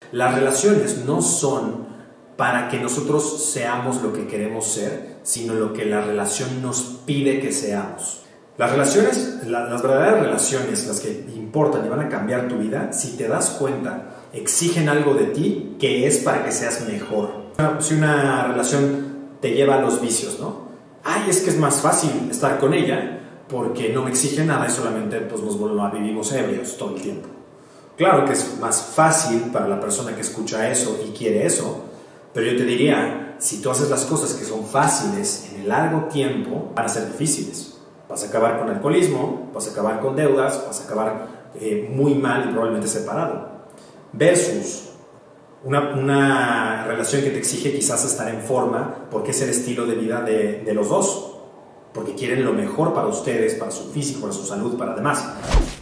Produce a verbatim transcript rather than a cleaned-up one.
Las relaciones no son para que nosotros seamos lo que queremos ser, sino lo que la relación nos pide que seamos. Las relaciones, la, las verdaderas relaciones, las que importan y van a cambiar tu vida, si te das cuenta, exigen algo de ti que es para que seas mejor. Si una relación te lleva a los vicios, ¿no? Ay, es que es más fácil estar con ella porque no me exige nada y solamente pues, nos vivimos ebrios todo el tiempo. Claro que es más fácil para la persona que escucha eso y quiere eso, pero yo te diría, si tú haces las cosas que son fáciles en el largo tiempo, van a ser difíciles. Vas a acabar con alcoholismo, vas a acabar con deudas, vas a acabar eh, muy mal y probablemente separado. Versus una, una relación que te exige quizás estar en forma porque es el estilo de vida de, de los dos. Porque quieren lo mejor para ustedes, para su físico, para su salud, para demás.